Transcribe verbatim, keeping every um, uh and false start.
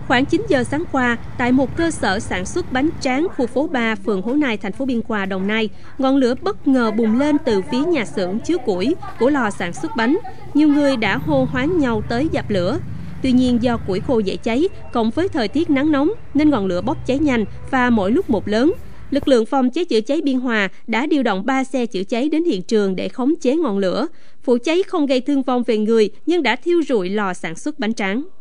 Khoảng chín giờ sáng qua, tại một cơ sở sản xuất bánh tráng khu phố ba, phường Hố Nai, thành phố Biên Hòa, Đồng Nai, ngọn lửa bất ngờ bùng lên từ phía nhà xưởng chứa củi của lò sản xuất bánh. Nhiều người đã hô hoán nhau tới dập lửa. Tuy nhiên do củi khô dễ cháy, cộng với thời tiết nắng nóng nên ngọn lửa bốc cháy nhanh và mỗi lúc một lớn. Lực lượng phòng cháy chữa cháy Biên Hòa đã điều động ba xe chữa cháy đến hiện trường để khống chế ngọn lửa. Vụ cháy không gây thương vong về người nhưng đã thiêu rụi lò sản xuất bánh tráng.